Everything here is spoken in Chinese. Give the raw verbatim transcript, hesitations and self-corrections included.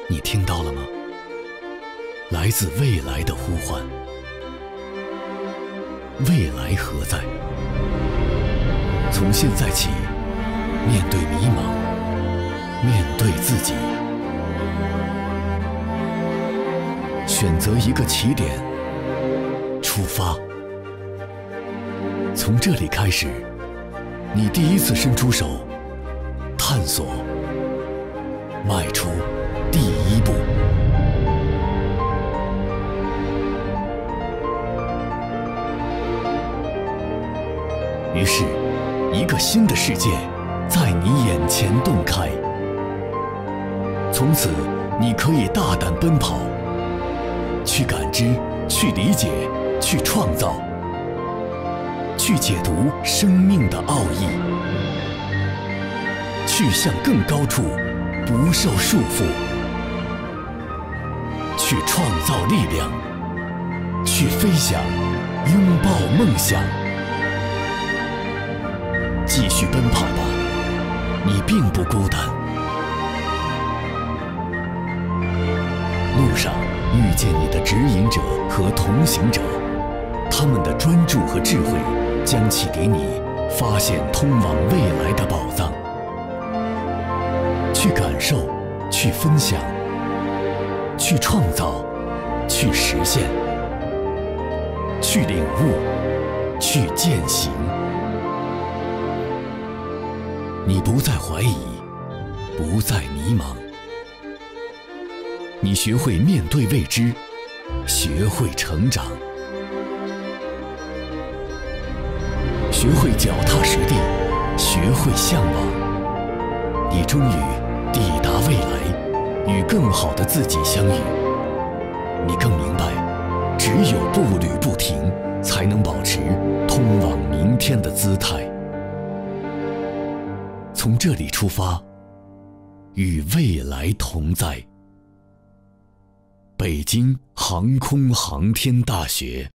你听到了吗？来自未来的呼唤。未来何在？从现在起，面对迷茫，面对自己，选择一个起点，出发。从这里开始，你第一次伸出手，探索，迈出第一步。于是，一个新的世界在你眼前洞开。从此，你可以大胆奔跑，去感知，去理解，去创造，去解读生命的奥义，去向更高处不受束缚，去创造力量，去飞翔，拥抱梦想。继续奔跑吧，你并不孤单。路上遇见你的指引者和同行者，他们的专注和智慧将其给你发现通往未来的宝藏。去感受，去分享，去创造，去实现，去领悟，去践行。你不再怀疑，不再迷茫，你学会面对未知，学会成长，学会脚踏实地，学会向往。你终于抵达未来，与更好的自己相遇。你更明白，只有步履不停，才能保持通往明天的姿态。从这里出发，与未来同在。北京航空航天大学。